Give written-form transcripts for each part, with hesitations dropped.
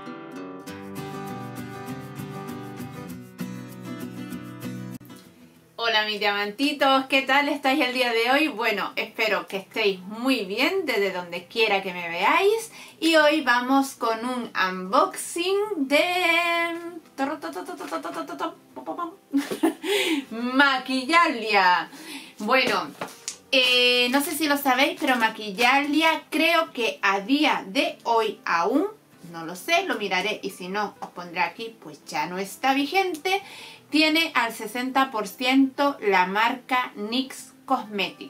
Hola mis diamantitos, ¿qué tal estáis el día de hoy? Bueno, espero que estéis muy bien desde donde quiera que me veáis. Y hoy vamos con un unboxing de... Maquillalia. Bueno, no sé si lo sabéis, pero Maquillalia creo que a día de hoy aún, no lo sé, lo miraré y si no os pondré aquí, pues ya no está vigente. Tiene al 60% la marca NYX Cosmetics.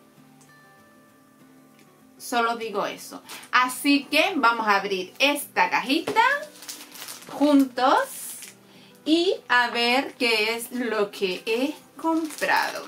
Solo digo eso. Así que vamos a abrir esta cajita juntos y a ver qué es lo que he comprado.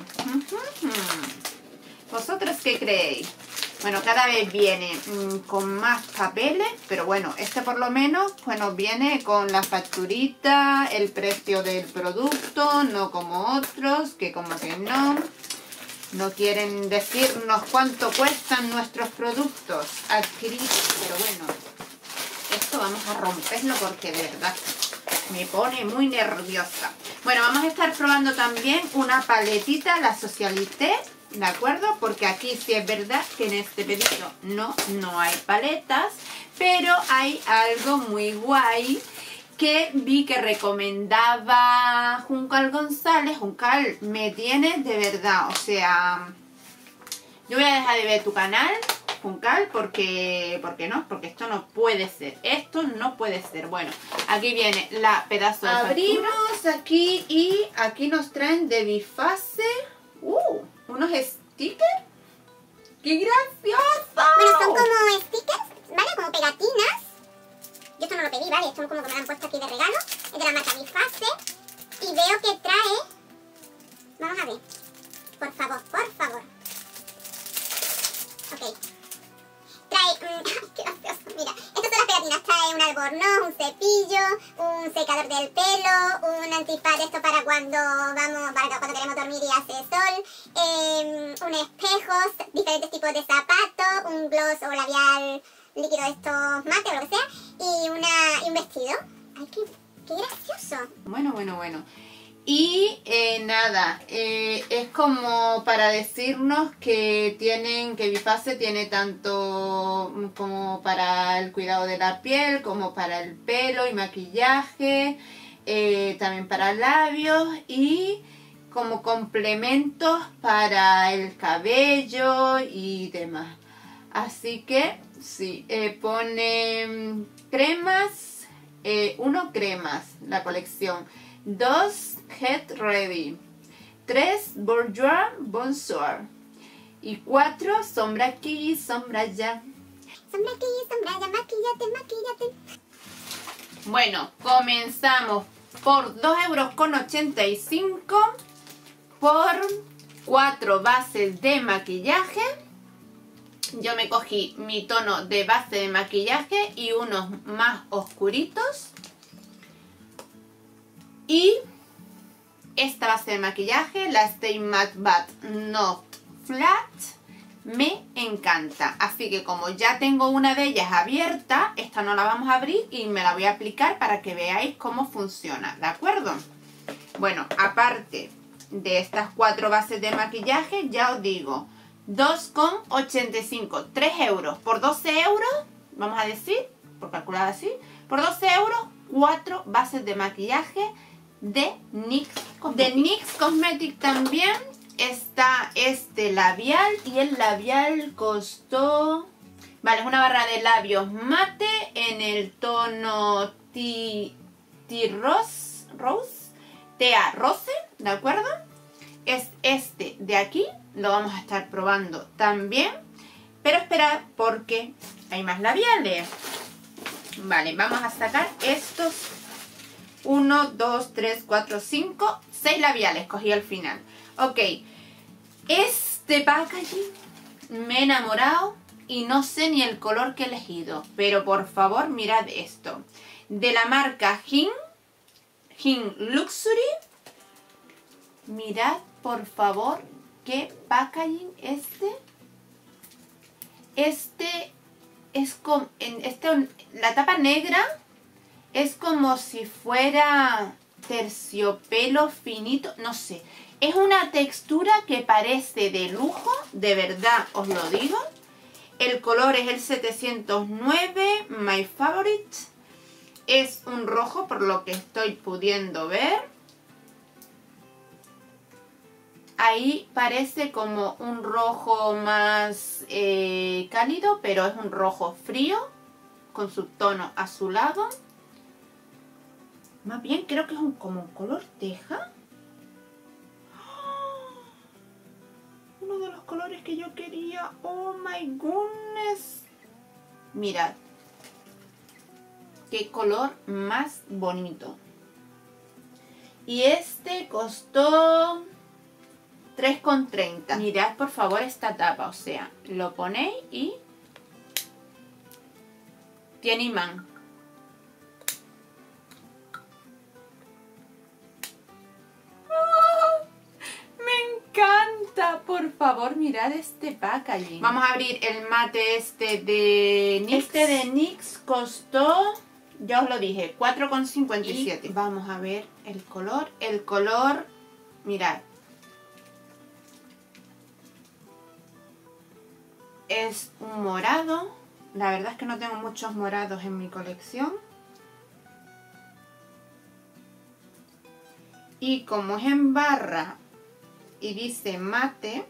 ¿Vosotros qué creéis? Bueno, cada vez viene con más papeles, pero bueno, este por lo menos, bueno, viene con la facturita, el precio del producto, no como otros, que como que no quieren decirnos cuánto cuestan nuestros productos adquiridos, pero bueno, esto vamos a romperlo porque de verdad me pone muy nerviosa. Bueno, vamos a estar probando también una paletita, la Socialité, ¿de acuerdo? Porque aquí sí es verdad que en este pedido no hay paletas, pero hay algo muy guay que vi que recomendaba Juncal González. Juncal, me tienes de verdad, o sea, yo voy a dejar de ver tu canal, Juncal, porque no, porque esto no puede ser, esto no puede ser. Bueno, aquí viene la pedazo de abrimos aquí y aquí nos traen de Bifase unos stickers. ¡Qué gracioso! Bueno, son como stickers, ¿vale? Como pegatinas. Yo esto no lo pedí, ¿vale? Esto como que me lo han puesto aquí de regalo. Es de la marca Bifase. Y veo que trae... Vamos a ver. Por favor, por favor. Ok. Trae... ¡Qué gracioso! Mira, estas son las pegatinas. Trae un albornoz, un cepillo, un secador del pelo, un antifaz, esto para cuando vamos, para cuando queremos dormir y hace sol, un espejo, diferentes tipos de zapatos, un gloss o labial líquido de estos mate o lo que sea, y un vestido. ¡Ay, qué gracioso! Bueno. Y nada, es como para decirnos que Bifase tiene tanto como para el cuidado de la piel, como para el pelo y maquillaje, también para labios y como complementos para el cabello y demás. Así que sí, pone cremas, 1 cremas, la colección. 2 Get Ready, 3 Bourjois Bonsoir y 4 Sombra aquí, sombra allá. Sombra aquí, sombra allá, maquillate. Bueno, comenzamos por 2,85 € por 4 bases de maquillaje. Yo me cogí mi tono de base de maquillaje y unos más oscuritos. Y esta base de maquillaje, la Stay Matte But Not Flat, me encanta. Así que como ya tengo una de ellas abierta, esta no la vamos a abrir y me la voy a aplicar para que veáis cómo funciona, ¿de acuerdo? Bueno, aparte de estas 4 bases de maquillaje, ya os digo, 2,85, 3 € por 12 €, vamos a decir, por calcular así, por 12 €, 4 bases de maquillaje de NYX Cosmetics. De NYX Cosmetics también está este labial y el labial costó... Vale, es una barra de labios mate en el tono Tea Rose, ¿de acuerdo? Es este de aquí, lo vamos a estar probando también, pero esperad porque hay más labiales. Vale, vamos a sacar estos 1, 2, 3, 4, 5, 6 labiales cogí al final. Ok, este packaging me he enamorado y no sé ni el color que he elegido, pero por favor mirad esto. De la marca Hin Luxury. Mirad por favor qué packaging Este es con la tapa negra Es como si fuera terciopelo finito, no sé. Es una textura que parece de lujo, de verdad os lo digo. El color es el 709, My Favorite. Es un rojo por lo que estoy pudiendo ver. Ahí parece como un rojo más cálido, pero es un rojo frío con su tono azulado. Más bien creo que es como un color teja. Uno de los colores que yo quería. Oh my goodness. Mirad. Qué color más bonito. Y este costó 3,30. Mirad por favor esta tapa. O sea, lo ponéis y tiene imán. Encanta, por favor, mirad este packaging. Vamos a abrir el mate este de NYX. Este de NYX costó, ya os lo dije, 4,57. Vamos a ver el color. El color, mirad. Es un morado. La verdad es que no tengo muchos morados en mi colección. Y como es en barra y dice mate,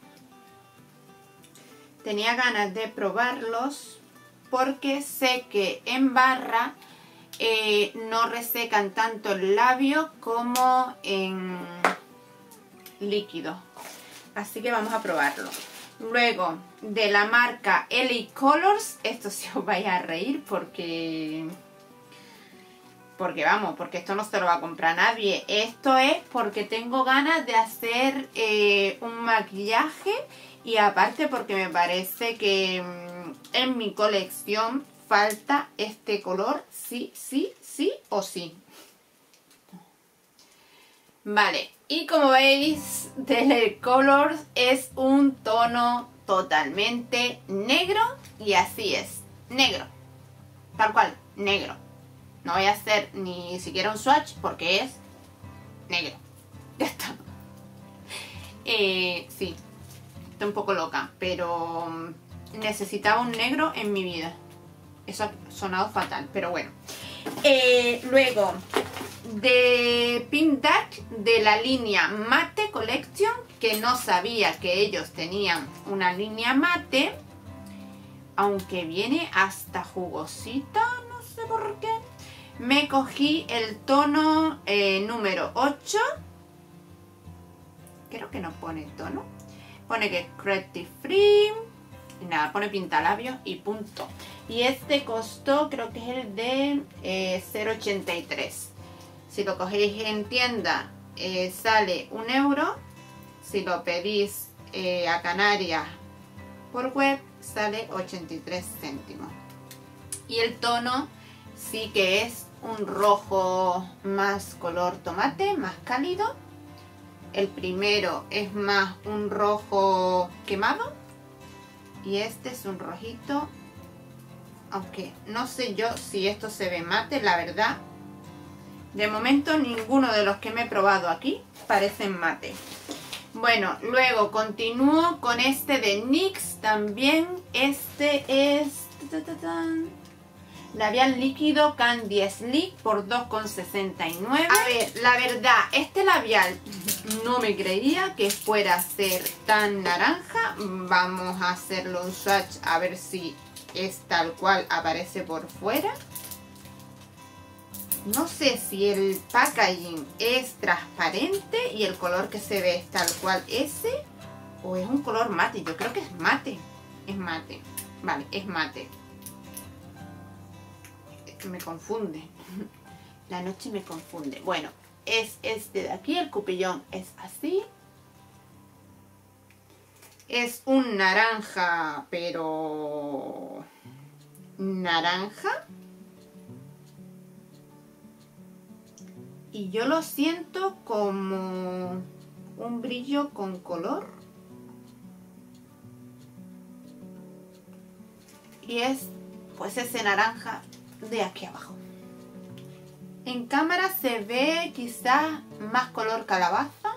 tenía ganas de probarlos porque sé que en barra no resecan tanto el labio como en líquido. Así que vamos a probarlo. Luego, de la marca LA Colors, esto sí os vais a reír porque vamos, porque esto no se lo va a comprar nadie. Esto es porque tengo ganas de hacer un maquillaje y aparte porque me parece que en mi colección falta este color sí o sí. Vale, y como veis, LA Colors es un tono totalmente negro y así es, negro, tal cual, negro. No voy a hacer ni siquiera un swatch porque es negro. Ya está. Sí, estoy un poco loca, pero necesitaba un negro en mi vida. Eso ha sonado fatal, pero bueno. Luego, de Pink Dark, de la línea Mate Collection, que no sabía que ellos tenían una línea mate, aunque viene hasta jugosita, no sé por qué. Me cogí el tono número 8. Creo que no pone tono. Pone que es Creative Free. Y nada, pone pintalabios y punto. Y este costó, creo que es el de 0,83. Si lo cogéis en tienda sale 1 euro. Si lo pedís a Canarias por web sale 83 céntimos. Y el tono sí que es un rojo más color tomate, más cálido. El primero es más un rojo quemado. Y este es un rojito. Aunque no sé yo si esto se ve mate, la verdad. De momento ninguno de los que me he probado aquí parecen mate. Bueno, luego continúo con este de NYX también. Este es labial líquido Candy Sleek por 2,69. A ver, la verdad, este labial no me creía que fuera a ser tan naranja. Vamos a hacerlo un swatch a ver si es tal cual aparece por fuera. No sé si el packaging es transparente y el color que se ve es tal cual ese, o es un color mate. Yo creo que es mate. Es mate. Vale, es mate. Me confunde. La noche me confunde. Bueno, es este de aquí. El cupillón es así. Es un naranja, pero naranja. Y yo lo siento como un brillo con color. Y es pues ese naranja de aquí abajo. En cámara se ve quizás más color calabaza,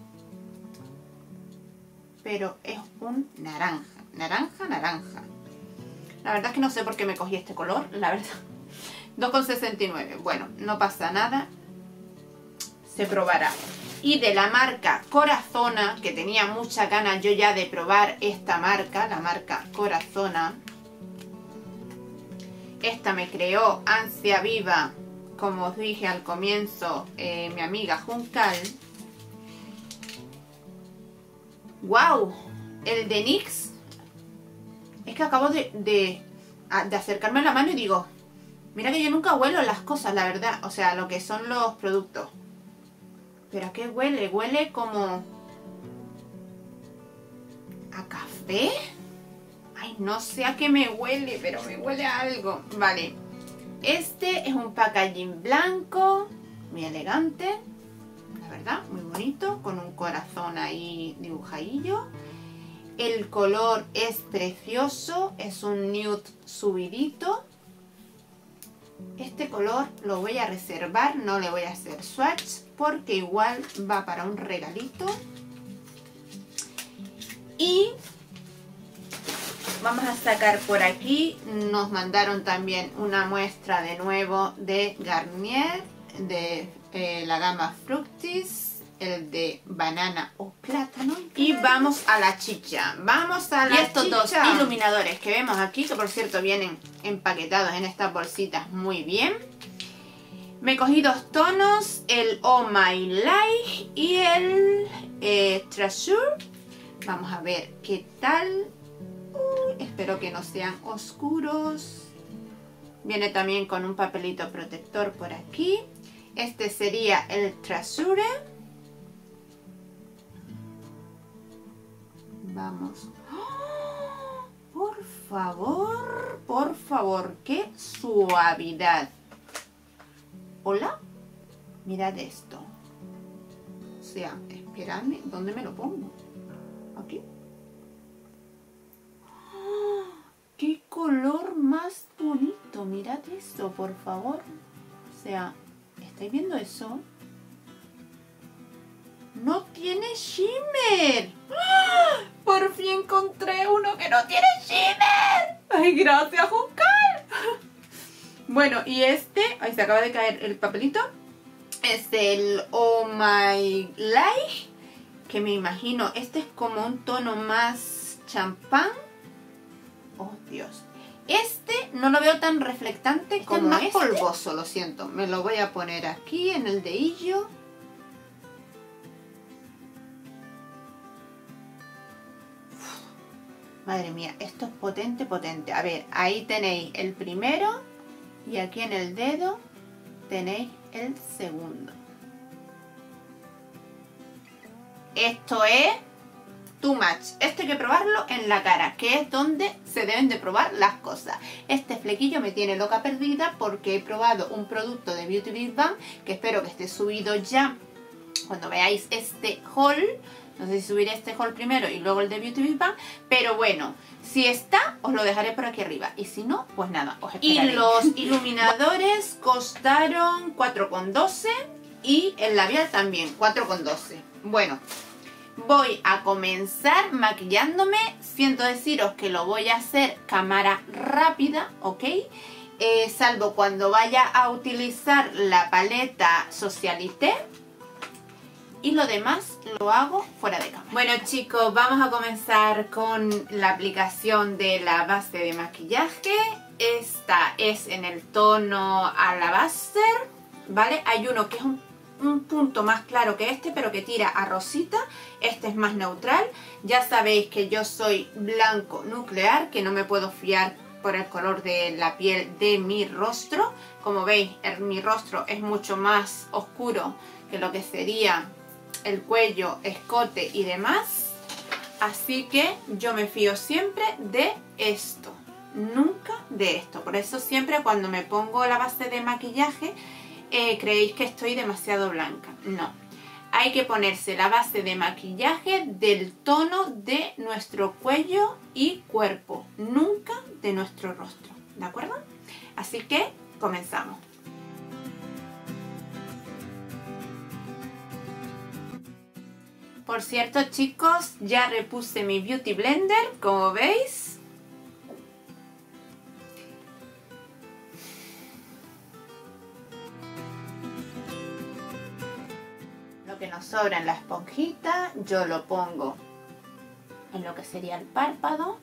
pero es un naranja, naranja. La verdad es que no sé por qué me cogí este color, la verdad. 2,69. Bueno, no pasa nada, se probará. Y de la marca Corazona, que tenía muchas ganas yo ya de probar esta marca, la marca Corazona. Esta me creó ansia viva, como os dije al comienzo, mi amiga Juncal. ¡Wow! El de NYX. Es que acabo de acercarme a la mano y digo, mira que yo nunca huelo las cosas, la verdad. O sea, lo que son los productos. ¿Pero a qué huele? Huele como ¿a café? Ay, no sé a qué me huele, pero me huele a algo. Vale. Este es un packaging blanco, muy elegante, la verdad, muy bonito, con un corazón ahí dibujadillo. El color es precioso, es un nude subidito. Este color lo voy a reservar, no le voy a hacer swatch, porque igual va para un regalito. Y vamos a sacar por aquí, nos mandaron también una muestra de nuevo de Garnier, de la gama Fructis, el de banana o plátano. Y vamos a la chicha, vamos a la chicha. Y estos dos iluminadores que vemos aquí, que por cierto vienen empaquetados en estas bolsitas muy bien. Me cogí dos tonos, el Oh My Light y el Treasure. Vamos a ver qué tal. Espero que no sean oscuros. Viene también con un papelito protector por aquí. Este sería el Treasure. Vamos. ¡Oh! Por favor, qué suavidad. Hola, mirad esto. O sea, esperadme, ¿dónde me lo pongo? Aquí. ¡Qué color más bonito! Mirad eso, por favor. O sea, ¿estáis viendo eso? ¡No tiene shimmer! ¡Ah! ¡Por fin encontré uno que no tiene shimmer! ¡Ay, gracias, Juncal! Bueno, y este... ¡Ay, se acaba de caer el papelito! Es el Oh My Light, que me imagino, este es como un tono más champán. Oh, Dios. Este no lo veo tan reflectante como este. Es más polvoso, lo siento. Me lo voy a poner aquí en el dedillo. Madre mía, esto es potente, potente. A ver, ahí tenéis el primero y aquí en el dedo tenéis el segundo. Esto es too much. Esto hay que probarlo en la cara, que es donde se deben de probar las cosas. Este flequillo me tiene loca perdida porque he probado un producto de Beauty Big Bang que espero que esté subido ya cuando veáis este haul. No sé si subiré este haul primero y luego el de Beauty Big Bang, pero bueno, si está, os lo dejaré por aquí arriba. Y si no, pues nada, os esperaré. Y los iluminadores costaron 4,12 y el labial también, 4,12. Bueno, voy a comenzar maquillándome. Siento deciros que lo voy a hacer cámara rápida, ¿ok? Salvo cuando vaya a utilizar la paleta Socialité. Y lo demás lo hago fuera de cámara. Bueno, chicos, vamos a comenzar con la aplicación de la base de maquillaje. Esta es en el tono Alabaster, ¿vale? Hay uno que es un punto más claro que este, pero que tira a rosita. Este es más neutral. Ya sabéis que yo soy blanco nuclear, que no me puedo fiar por el color de la piel de mi rostro. Como veis, mi rostro es mucho más oscuro que lo que sería el cuello, escote y demás. Así que yo me fío siempre de esto, nunca de esto. Por eso siempre cuando me pongo la base de maquillaje creéis que estoy demasiado blanca. No, hay que ponerse la base de maquillaje del tono de nuestro cuello y cuerpo, nunca de nuestro rostro, ¿de acuerdo? Así que comenzamos. Por cierto, chicos, ya repuse mi Beauty Blender, como veis. Lo que nos sobra en la esponjita, yo lo pongo en lo que sería el párpado.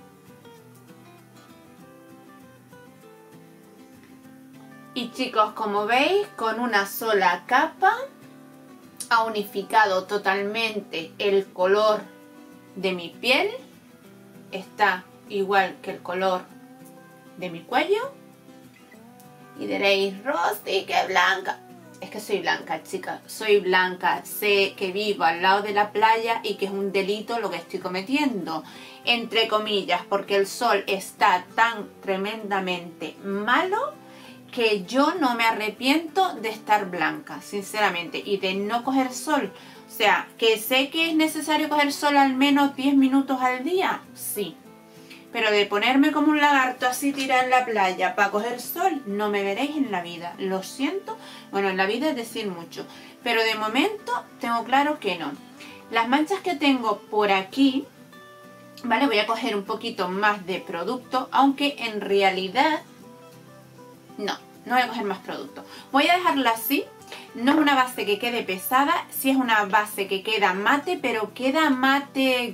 Y chicos, como veis, con una sola capa ha unificado totalmente el color de mi piel. Está igual que el color de mi cuello. Y diréis, Rosy, qué blanca. Es que soy blanca, chicas. Soy blanca. Sé que vivo al lado de la playa y que es un delito lo que estoy cometiendo. Entre comillas, porque el sol está tan tremendamente malo que yo no me arrepiento de estar blanca, sinceramente, y de no coger sol. O sea, que sé que es necesario coger sol al menos 10 minutos al día, sí. Pero de ponerme como un lagarto así tirada en la playa para coger sol, no me veréis en la vida. Lo siento. Bueno, en la vida es decir mucho. Pero de momento tengo claro que no. Las manchas que tengo por aquí, ¿vale? Voy a coger un poquito más de producto, aunque en realidad no voy a coger más producto. Voy a dejarla así. No es una base que quede pesada, sí es una base que queda mate, pero queda mate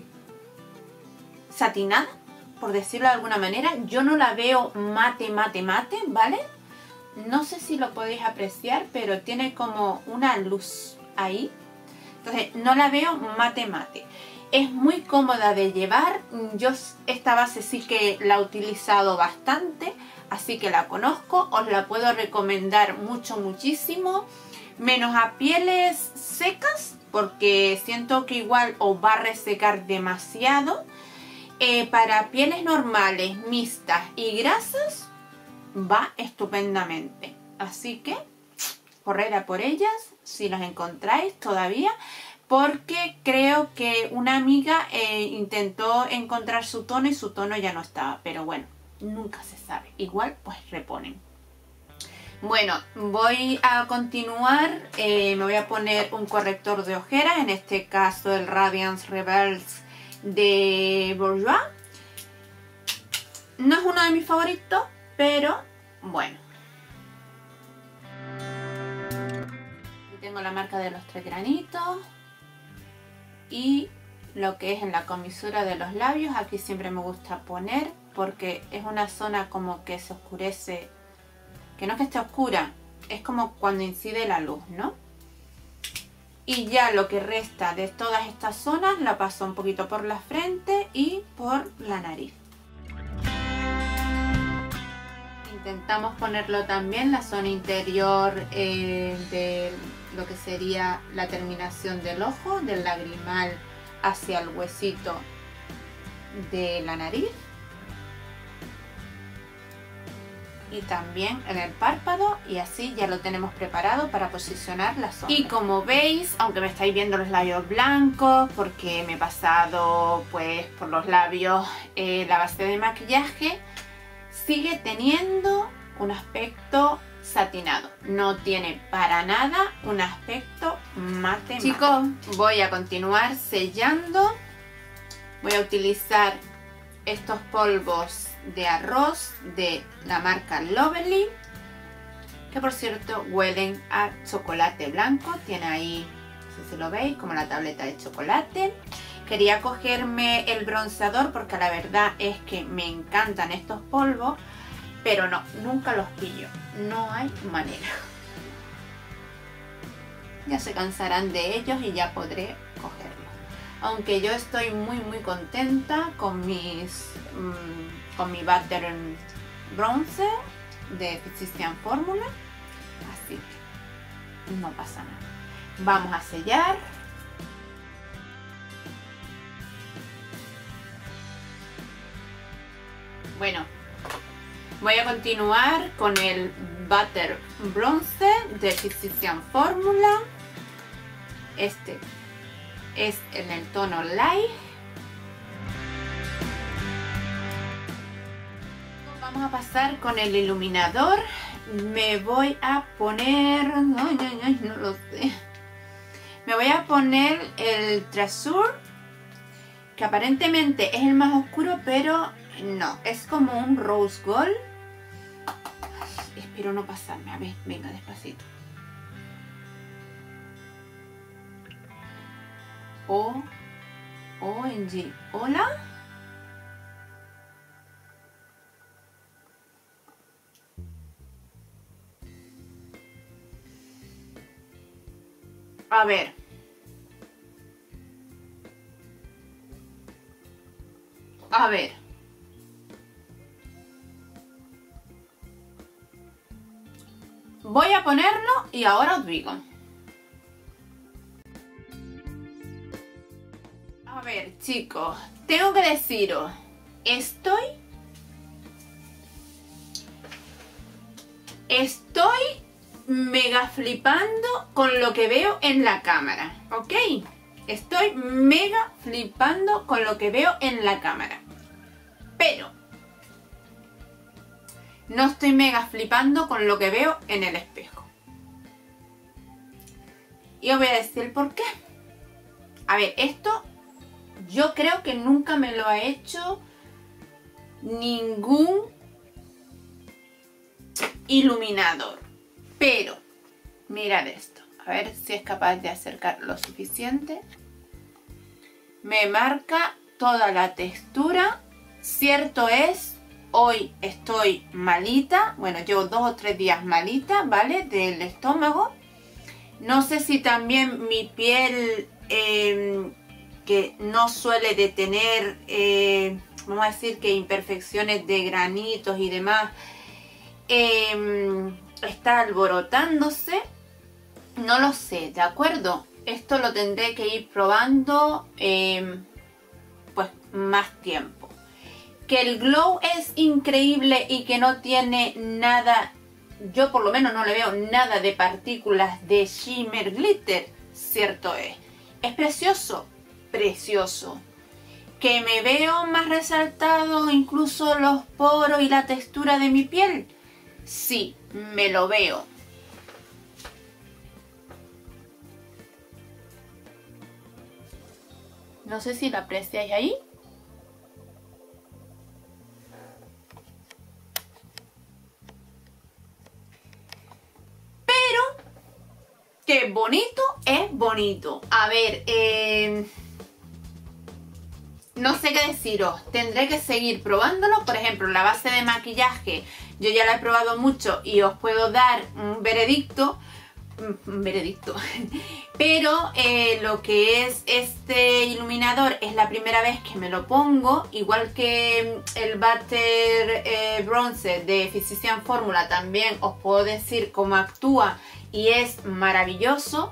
satinada, por decirlo de alguna manera. Yo no la veo mate, ¿vale? No sé si lo podéis apreciar, pero tiene como una luz ahí. Entonces no la veo mate. Es muy cómoda de llevar. Yo esta base sí que la he utilizado bastante, así que la conozco. Os la puedo recomendar muchísimo. Menos a pieles secas, porque siento que igual os va a resecar demasiado. Para pieles normales, mixtas y grasas, va estupendamente. Así que corred a por ellas si las encontráis todavía. Porque creo que una amiga intentó encontrar su tono y su tono ya no estaba. Pero bueno, nunca se sabe. Igual pues reponen. Bueno, voy a continuar. Me voy a poner un corrector de ojeras. En este caso el Radiance Reverse de Bourjois. No es uno de mis favoritos, pero bueno. Aquí tengo la marca de los 3 granitos. Y lo que es en la comisura de los labios, aquí siempre me gusta poner, porque es una zona como que se oscurece, que no es que esté oscura, es como cuando incide la luz, ¿no? Y ya lo que resta de todas estas zonas la paso un poquito por la frente y por la nariz. Intentamos ponerlo también la zona interior de lo que sería la terminación del ojo, del lagrimal hacia el huesito de la nariz. Y también en el párpado, y así ya lo tenemos preparado para posicionar la sombra. Y como veis, aunque me estáis viendo los labios blancos, porque me he pasado pues por los labios la base de maquillaje, sigue teniendo un aspecto satinado. No tiene para nada un aspecto mate. Chicos, voy a continuar sellando. Voy a utilizar estos polvos de arroz de la marca Lovely, que por cierto huelen a chocolate blanco. Tiene ahí, no sé si lo veis, como la tableta de chocolate. Quería cogerme el bronceador porque la verdad es que me encantan estos polvos, pero no, nunca los pillo. No hay manera. Ya se cansarán de ellos y ya podré cogerlos. Aunque yo estoy muy contenta con mi Butter Bronzer de Physicians Formula. Así que no pasa nada. Vamos a sellar. Bueno, voy a continuar con el Butter Bronzer de Physicians Formula. Este es en el tono Light. Vamos a pasar con el iluminador. Me voy a poner... no lo sé. Me voy a poner el Treasure, que aparentemente es el más oscuro, pero no, es como un Rose Gold. Espero no pasarme, a ver, venga, despacito. OMG, hola. A ver. A ver. Voy a ponerlo y ahora os digo. A ver, chicos, tengo que deciros, estoy mega flipando con lo que veo en la cámara, ¿ok? Estoy mega flipando con lo que veo en la cámara. Pero no estoy mega flipando con lo que veo en el espejo. Y os voy a decir por qué. A ver, esto yo creo que nunca me lo ha hecho ningún iluminador. Pero, mirad esto. A ver si es capaz de acercar lo suficiente. Me marca toda la textura. Cierto es, hoy estoy malita. Bueno, llevo 2 o 3 días malita, ¿vale? Del estómago. No sé si también mi piel, que no suele de tener, vamos a decir que imperfecciones de granitos y demás, está alborotándose. No lo sé, ¿de acuerdo? Esto lo tendré que ir probando pues más tiempo. Que el glow es increíble y que no tiene nada, yo por lo menos no le veo nada de partículas de shimmer glitter, cierto es. Es precioso, precioso. Que me veo más resaltado incluso los poros y la textura de mi piel. Sí, me lo veo. No sé si lo apreciáis ahí. Pero, qué bonito es bonito. A ver, no sé qué deciros. Tendré que seguir probándolo. Por ejemplo, la base de maquillaje, yo ya la he probado mucho y os puedo dar un veredicto. Pero lo que es este iluminador es la primera vez que me lo pongo, igual que el Butter Bronzer de Physicians Formula. También os puedo decir cómo actúa y es maravilloso.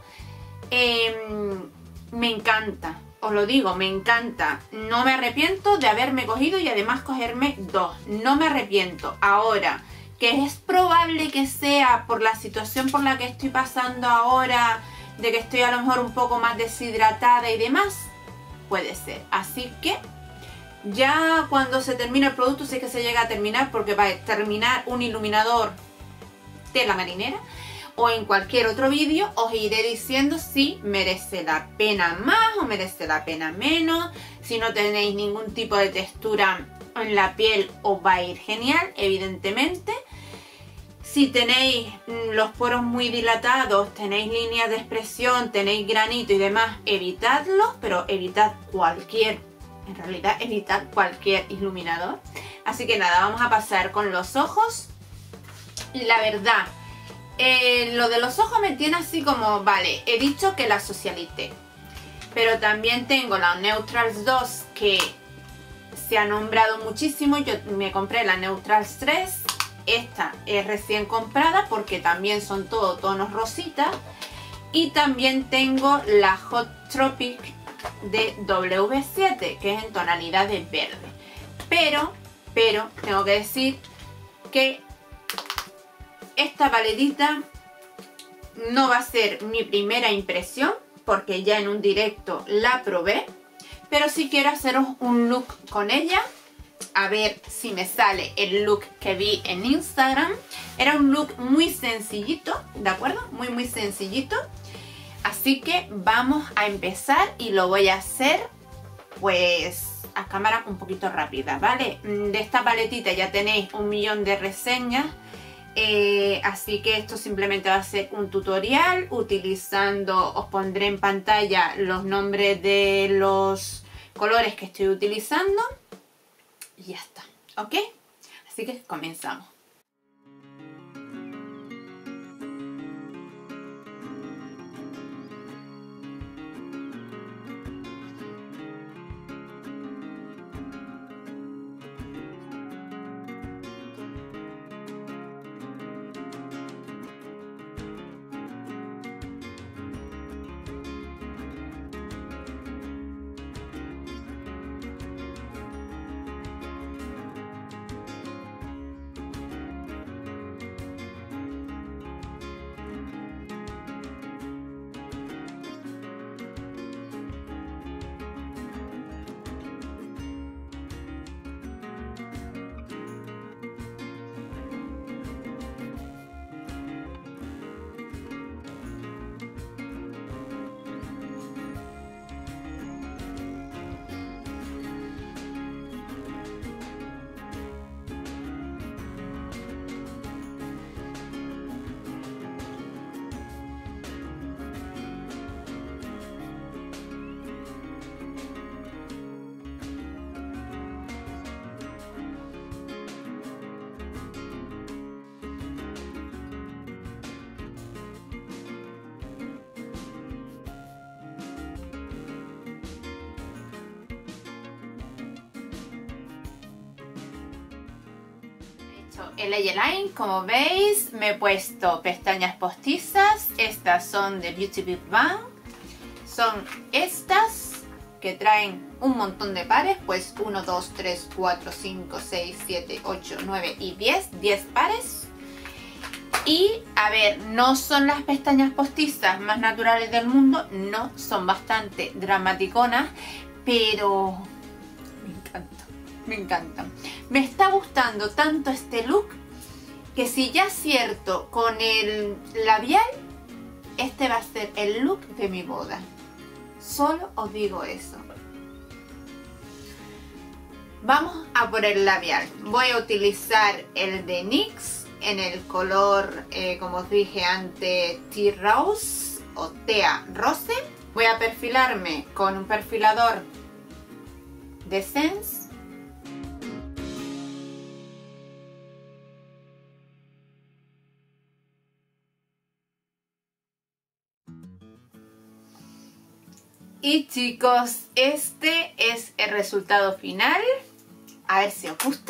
Me encanta, os lo digo, me encanta. No me arrepiento de haberme cogido y además cogerme 2, no me arrepiento. Ahora, que es probable que sea por la situación por la que estoy pasando ahora, de que estoy a lo mejor un poco más deshidratada y demás, puede ser. Así que ya cuando se termine el producto, sé que se llega a terminar, porque va a terminar un iluminador de la marinera o en cualquier otro vídeo, os iré diciendo si merece la pena más o merece la pena menos. Si no tenéis ningún tipo de textura en la piel, os va a ir genial, evidentemente. Si tenéis los poros muy dilatados, tenéis líneas de expresión, tenéis granito y demás, evitadlos, pero evitad cualquier, en realidad evitad cualquier iluminador. Así que nada, vamos a pasar con los ojos. La verdad, lo de los ojos me tiene así como, vale, he dicho que la socialicé, pero también tengo la Neutrals 2 que se ha nombrado muchísimo. Yo me compré la Neutrals 3. Esta es recién comprada porque también son todo tonos rositas. Y también tengo la Hot Tropic de W7, que es en tonalidad de verde. Pero tengo que decir que esta paletita no va a ser mi primera impresión, porque ya en un directo la probé. Pero sí quiero haceros un look con ella, a ver si me sale el look que vi en Instagram. Era un look muy sencillito, ¿de acuerdo? Muy sencillito. Así Así que vamos a empezar y lo voy a hacer pues a cámara un poquito rápida, ¿vale? De esta paletita ya tenéis 1.000.000 de reseñas, así que esto simplemente va a ser un tutorial utilizando, os pondré en pantalla los nombres de los colores que estoy utilizando y ya está, ¿ok? Así que comenzamos. El eyeliner, como veis, me he puesto pestañas postizas. Estas son de Beauty Big Bang. Son estas que traen un montón de pares, pues 1, 2, 3, 4, 5, 6, 7, 8, 9 y 10. 10 pares. Y a ver, no son las pestañas postizas más naturales del mundo, no, son bastante dramaticonas, pero me encantan. Me está gustando tanto este look que si ya acierto con el labial, este va a ser el look de mi boda. Solo os digo eso. Vamos a por el labial. Voy a utilizar el de NYX en el color, como os dije antes, Tea Rose o Tea Rose. Voy a perfilarme con un perfilador de Sense. Y chicos, este es el resultado final. A ver si os gusta.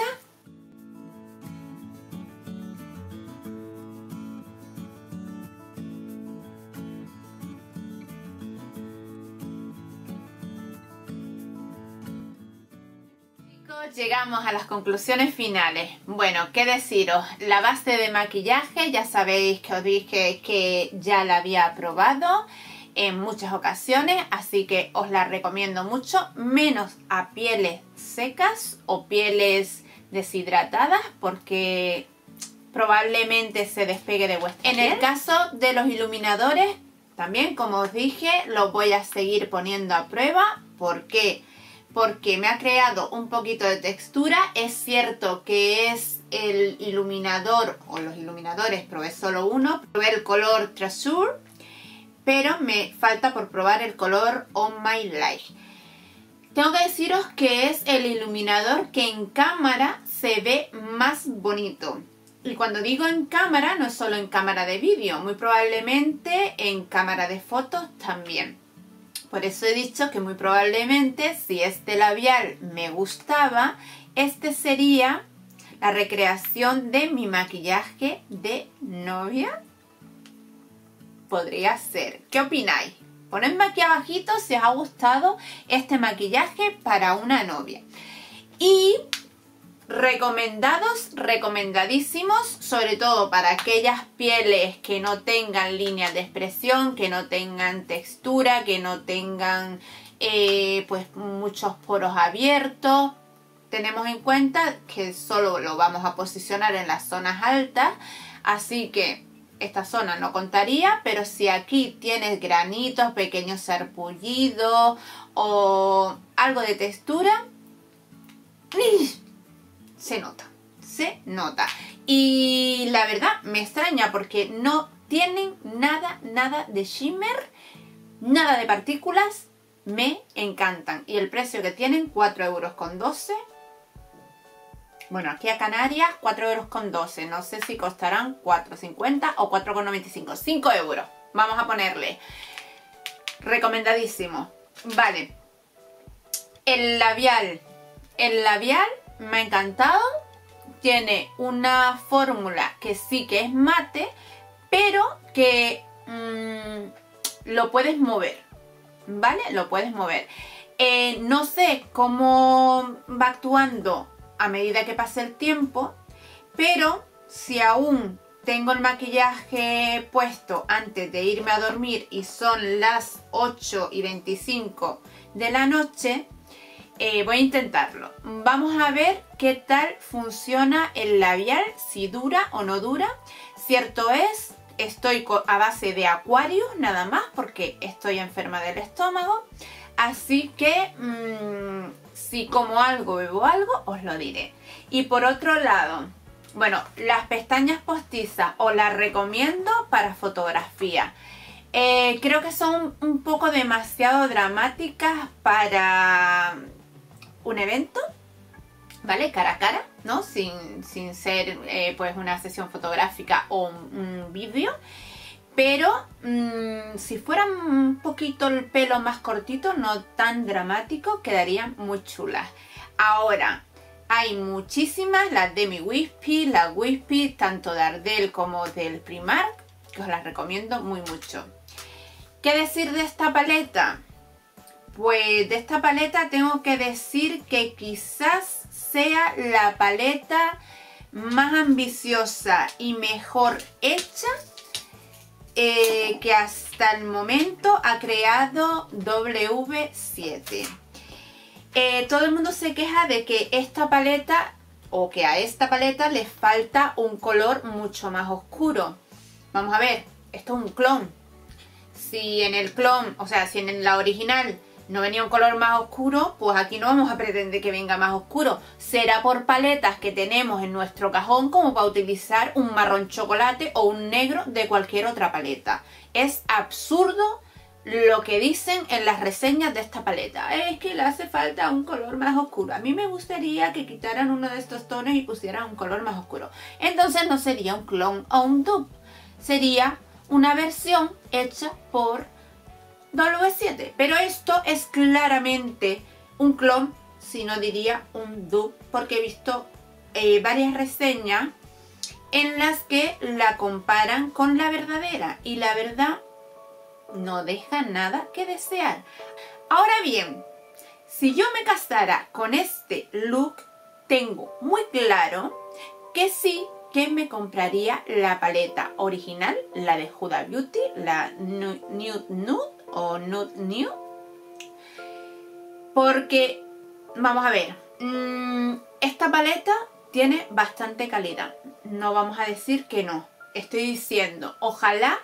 Chicos, llegamos a las conclusiones finales. Bueno, qué deciros. La base de maquillaje, ya sabéis que os dije que ya la había probado en muchas ocasiones, así que os la recomiendo mucho, menos a pieles secas o pieles deshidratadas, porque probablemente se despegue de vuestra piel. En el caso de los iluminadores, también, como os dije, los voy a seguir poniendo a prueba. ¿Por qué? Porque me ha creado un poquito de textura. Es cierto que es el iluminador, o los iluminadores, probé solo uno, probé el color Treasure, pero me falta por probar el color On My Life. Tengo que deciros que es el iluminador que en cámara se ve más bonito. Y cuando digo en cámara, no es solo en cámara de vídeo, muy probablemente en cámara de fotos también. Por eso he dicho que muy probablemente, si este labial me gustaba, este sería la recreación de mi maquillaje de novia. Podría ser. ¿Qué opináis? Ponedme aquí abajito si os ha gustado este maquillaje para una novia. Y recomendados, recomendadísimos, sobre todo para aquellas pieles que no tengan líneas de expresión, que no tengan textura, que no tengan pues muchos poros abiertos. Tenemos en cuenta que solo lo vamos a posicionar en las zonas altas, así que esta zona no contaría, pero si aquí tienes granitos, pequeños sarpullidos o algo de textura, se nota, se nota. Y la verdad me extraña porque no tienen nada de shimmer, nada de partículas. Me encantan. Y el precio que tienen, 4,12 €. Bueno, aquí a Canarias, 4,12 €. No sé si costarán 4,50 o 4,95. 5 €. Vamos a ponerle. Recomendadísimo. Vale. El labial. El labial me ha encantado. Tiene una fórmula que sí que es mate, pero que lo puedes mover. ¿Vale? Lo puedes mover. No sé cómo va actuando a medida que pase el tiempo, pero si aún tengo el maquillaje puesto antes de irme a dormir y son las 8:25 de la noche, voy a intentarlo. Vamos a ver qué tal funciona el labial, si dura o no dura. Cierto es, estoy a base de Aquarius nada más porque estoy enferma del estómago. Así que si como algo, bebo algo, os lo diré. Y por otro lado, bueno, las pestañas postizas os las recomiendo para fotografía. Creo que son un poco demasiado dramáticas para un evento, ¿vale? Cara a cara, ¿no? Sin ser pues una sesión fotográfica o un vídeo. Pero si fuera un poquito el pelo más cortito, no tan dramático, quedarían muy chulas. Ahora, hay muchísimas, las Demi Wispy, las Wispy, tanto de Ardell como del Primark, que os las recomiendo muy mucho. ¿Qué decir de esta paleta? Pues de esta paleta tengo que decir que quizás sea la paleta más ambiciosa y mejor hecha que hasta el momento ha creado W7. Todo el mundo se queja de que esta paleta, o que a esta paleta le falta un color mucho más oscuro. Vamos a ver, esto es un clon. Si en el clon, o sea, si en la original no venía un color más oscuro, pues aquí no vamos a pretender que venga más oscuro. Será por paletas que tenemos en nuestro cajón como para utilizar un marrón chocolate o un negro de cualquier otra paleta. Es absurdo lo que dicen en las reseñas de esta paleta. Es que le hace falta un color más oscuro. A mí me gustaría que quitaran uno de estos tonos y pusieran un color más oscuro. Entonces no sería un clon o un dupe. Sería una versión hecha por W7, pero esto es claramente un clon, si no diría un dupe, porque he visto varias reseñas en las que la comparan con la verdadera y la verdad no deja nada que desear. Ahora bien, si yo me casara con este look, tengo muy claro que sí que me compraría la paleta original, la de Huda Beauty, la Nude Nude o Nude Nude, porque vamos a ver, esta paleta tiene bastante calidad, no vamos a decir que no. Estoy diciendo, ojalá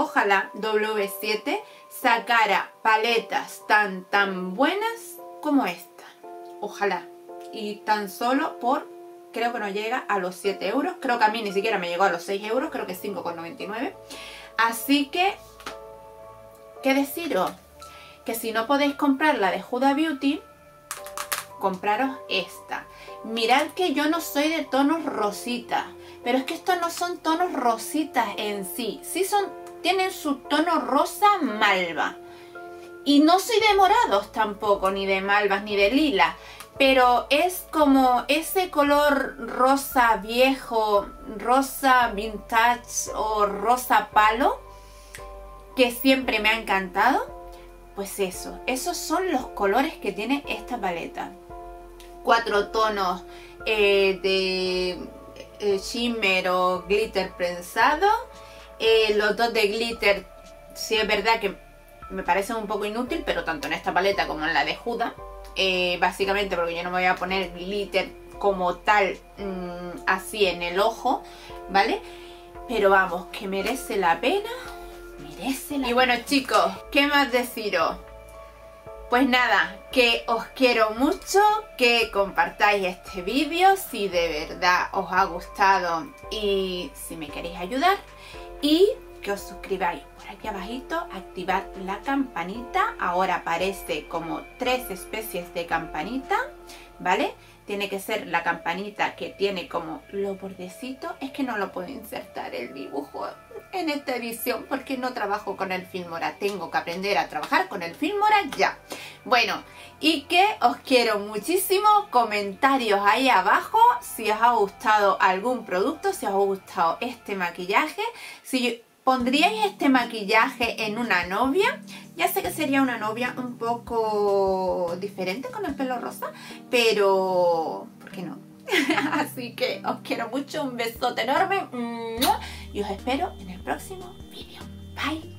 W7 sacara paletas tan buenas como esta, ojalá, y tan solo por, creo que no llega a los 7 euros, creo que a mí ni siquiera me llegó a los 6 euros, creo que 5,99. Así que, ¿qué deciros? Que si no podéis comprar la de Huda Beauty, compraros esta. Mirad que yo no soy de tonos rositas, pero es que estos no son tonos rositas en sí. Sí tienen su tono rosa malva. Y no soy de morados tampoco, ni de malvas, ni de lila. Pero es como ese color rosa viejo, rosa vintage o rosa palo, que siempre me ha encantado. Pues eso, esos son los colores que tiene esta paleta. 4 tonos de shimmer o glitter prensado. Los 2 de glitter, sí es verdad que me parecen un poco inútil, pero tanto en esta paleta como en la de Huda. Básicamente porque yo no me voy a poner glitter como tal así en el ojo, ¿vale? pero vamos, que merece la pena. Y bueno, chicos, ¿qué más deciros? Pues nada, que os quiero mucho, que compartáis este vídeo si de verdad os ha gustado y si me queréis ayudar, y que os suscribáis por aquí abajito, activad la campanita. Ahora aparece como 3 especies de campanita, ¿vale? Tiene que ser la campanita que tiene como los bordecitos. Es que no lo puedo insertar el dibujo en esta edición porque no trabajo con el Filmora. Tengo que aprender a trabajar con el Filmora ya. Bueno, y que os quiero muchísimo. Comentarios ahí abajo si os ha gustado algún producto, si os ha gustado este maquillaje, si pondríais este maquillaje en una novia. Ya sé que sería una novia un poco diferente con el pelo rosa, pero ¿por qué no? Así que os quiero mucho, un besote enorme y os espero en el próximo vídeo. Bye.